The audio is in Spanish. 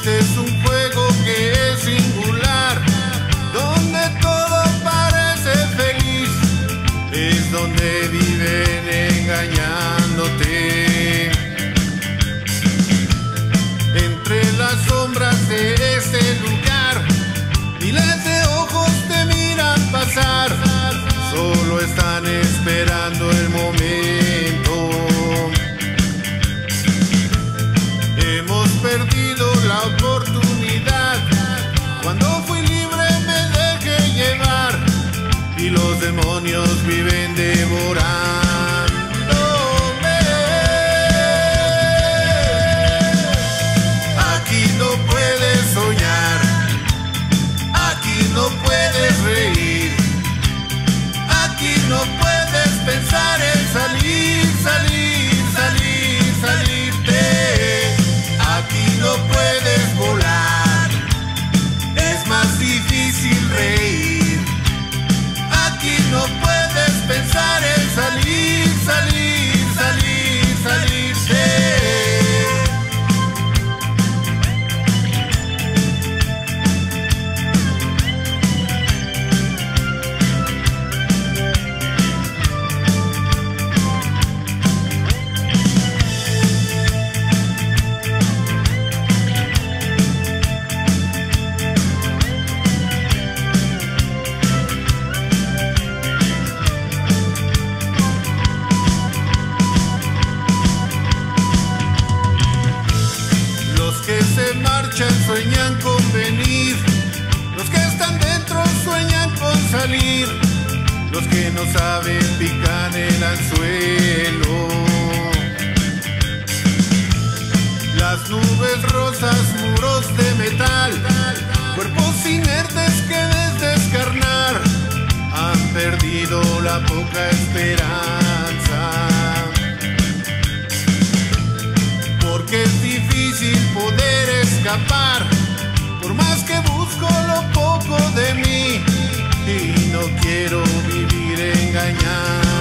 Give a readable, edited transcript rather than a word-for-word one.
Este es un juego que es singular, donde todo parece feliz, es donde viven engañándote. Entre las sombras de este lugar, miles de ojos te miran pasar, solo están esperando el momento. Hemos perdido la oportunidad, cuando fui libre me dejé llevar, y los demonios viven devorándome. Aquí no puedes soñar, aquí no puedes reír, aquí no puedes pensar en salir, salir, salir, salirte. Aquí no puedes volar, es más difícil reír. Aquí no puedes pensar en salir, salir, salir, salirte. Sueñan con venir, los que están dentro sueñan con salir, los que no saben pican el anzuelo. Las nubes rosas, muros de metal, cuerpos inertes que desde descarnar han perdido la poca esperanza. Porque es difícil poder escapar, por más que busco lo poco de mí, y no quiero vivir engañado.